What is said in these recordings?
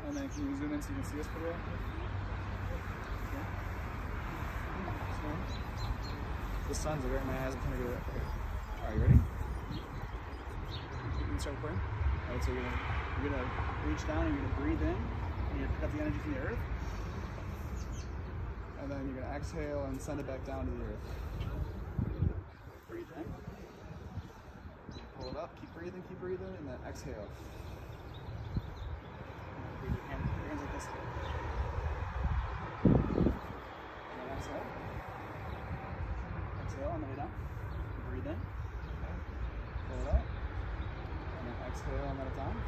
And then can you zoom in so you can see us pretty well? Okay. The sun's right in my eyes. I'm trying to get it. Okay. Alright, you ready? You can start recording. Alright, so you're gonna reach down and you're gonna breathe in. And you're gonna pick up the energy from the earth. And then you're gonna exhale and send it back down to the earth. Breathe in. Pull it up, keep breathing, and then exhale. Breathe your hands like this. And then exhale. Exhale on the way down. Breathe in. Pull it up. And then exhale and let it down.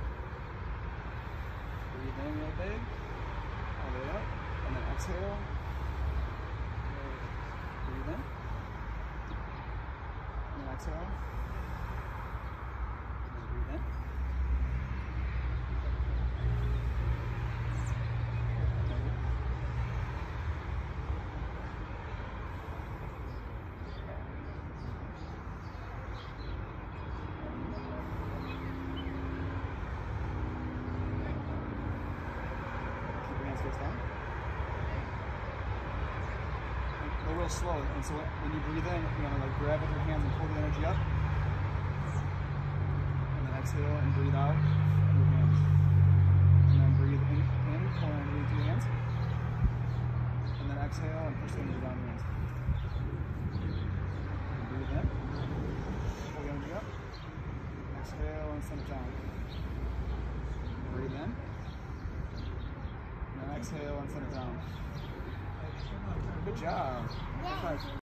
Breathe in real big. All the way up. And then exhale. Breathe in. And then exhale. And then breathe in. Keep your hands face down. Go real slow, and so when you breathe in, you want to like grab with your hands and pull the energy up, and then exhale and breathe out with your hands, and then breathe in, pull energy into your hands, and then exhale and push the energy down your hands. And breathe in, pull the energy up, exhale and send it down. Breathe in, and then exhale and send it down. Good job. High five.